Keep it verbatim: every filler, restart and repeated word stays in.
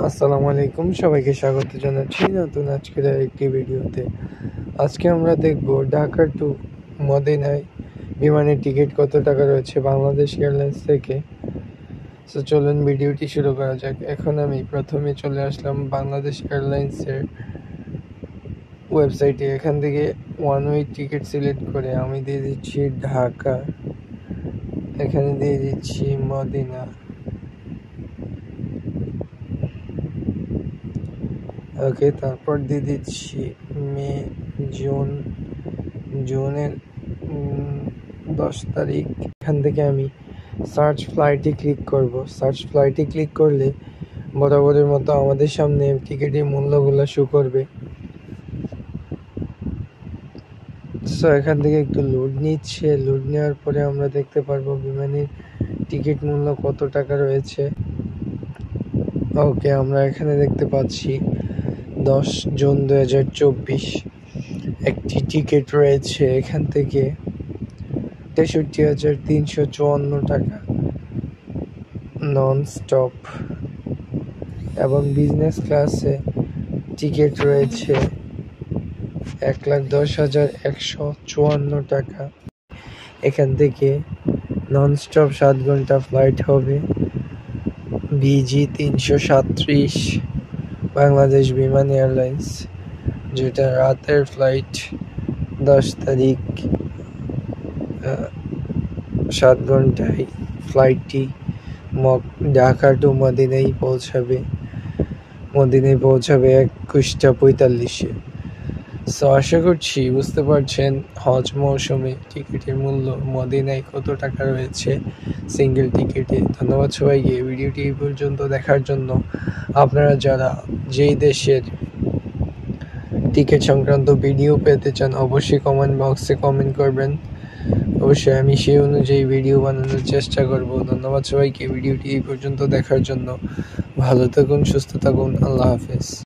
আসসালামু আলাইকুম, সবাইকে স্বাগত জানাচ্ছি নতুন আজকের একটি ভিডিওতে। আজকে আমরা দেখব ঢাকা টু মদিনায় বিমানের টিকিট কত টাকা রয়েছে বাংলাদেশ এয়ারলাইন্স থেকে। সো চলুন ভিডিওটি শুরু করা যাক। এখন আমি প্রথমে চলে আসলাম বাংলাদেশ এয়ারলাইন্সের ওয়েবসাইটে। এখান থেকে ওয়ান ওয়ে টিকিট সিলেক্ট করে আমি দিয়ে দিচ্ছি ঢাকা, এখানে দিয়ে দিচ্ছি মদিনা, ওকে। তারপর দিয়ে দিচ্ছি মে, জুন, জুনের দশ তারিখ। এখান থেকে আমি সার্চ ফ্লাইটে ক্লিক করব। সার্চ ফ্লাইটে ক্লিক করলে বরাবরের মতো আমাদের সামনে টিকিটের মূল্যগুলো শো করবে। সো এখান থেকে একটু লোড নিচ্ছে। লোড নেওয়ার পরে আমরা দেখতে পারবো বিমানের টিকিট মূল্য কত টাকা রয়েছে। ওকে, আমরা এখানে দেখতে পাচ্ছি দশ জুন দু হাজার চব্বিশ একটি টিকিট রয়েছে এখান থেকে তেষট্টি হাজার তিনশো চুয়ান্ন টাকা নন স্টপ, এবং বিজনেস ক্লাসে টিকিট রয়েছে এক লাখ দশ হাজার একশো চুয়ান্ন টাকা। এখান থেকে নন স্টপ সাত ঘন্টা ফ্লাইট হবে বিজি তিনশো সাতত্রিশ বাংলাদেশ বিমান এয়ারলাইন্স, যেটা রাতের ফ্লাইট। দশ তারিখ সাত ঘন্টায় ফ্লাইটটি ঢাকা টু মদিনায় পৌঁছাবে মদিনায় পৌঁছাবে একুশটা পঁয়তাল্লিশে। সো আশা করছি বুঝতে পারছেন হজ মৌসুমে টিকিটের মূল্য মদিনায় কত টাকা রয়েছে সিঙ্গেল টিকিটে। ধন্যবাদ সবাইকে ভিডিওটি এই পর্যন্ত দেখার জন্য। আপনারা যারা যেই দেশের টিকিট সংক্রান্ত ভিডিও পেতে চান অবশ্যই কমেন্ট বক্সে কমেন্ট করবেন, অবশ্যই আমি সেই অনুযায়ী ভিডিও বানানোর চেষ্টা করব। ধন্যবাদ সবাইকে ভিডিওটি এই পর্যন্ত দেখার জন্য। ভালো থাকুন, সুস্থ থাকুন, আল্লাহ হাফেজ।